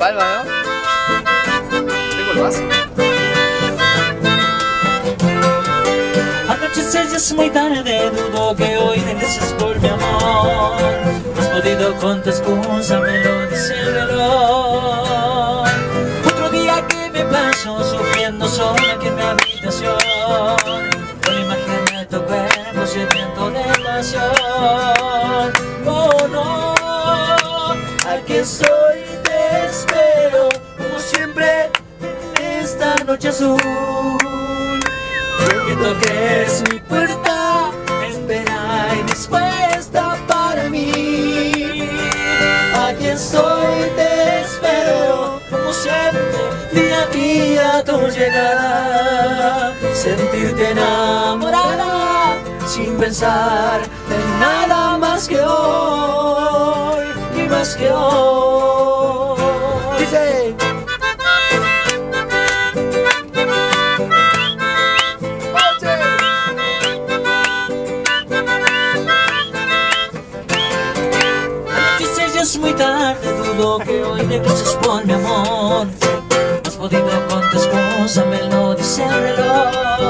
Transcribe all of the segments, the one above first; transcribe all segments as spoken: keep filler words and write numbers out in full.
palma, ¿no? Tengo el vaso. Anochecer ya es muy tarde, dudo que hoy regreses por mi amor. No has podido con tu excusa, me lo dice el reloj. Otro día que me paso sufriendo sola aquí en mi habitación, con la imagen de tu cuerpo sediento de pasión. Oh no, aquí estoy, te espero, como siempre en esta noche azul. Que toques mi puerta, espera y dispuesta para mí. Aquí estoy, te espero, como siempre, día a día tu llegada. Sentirte enamorada, sin pensar en nada más que hoy, y más que hoy. Dice. Es muy tarde, dudo que hoy regreses por mi amor. No has podido con tu excusa, me lo dice el reloj.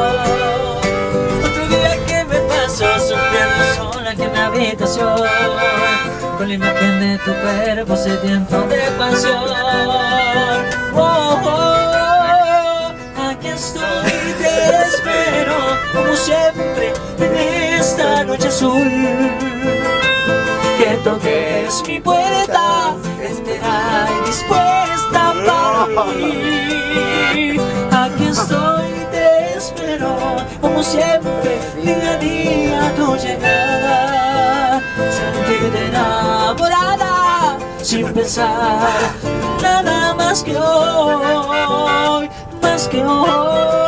Otro día que me paso sufriendo sola aquí en mi habitación, con la imagen de tu cuerpo sediento de pasión. Oh, oh, aquí estoy, te espero, como siempre, en esta noche azul. Que toques mi puerta, espera y dispuesta para mí. Aquí estoy, te espero, como siempre, día a día tu llegada. Sentirte enamorada, sin pensar nada más que hoy, más que hoy.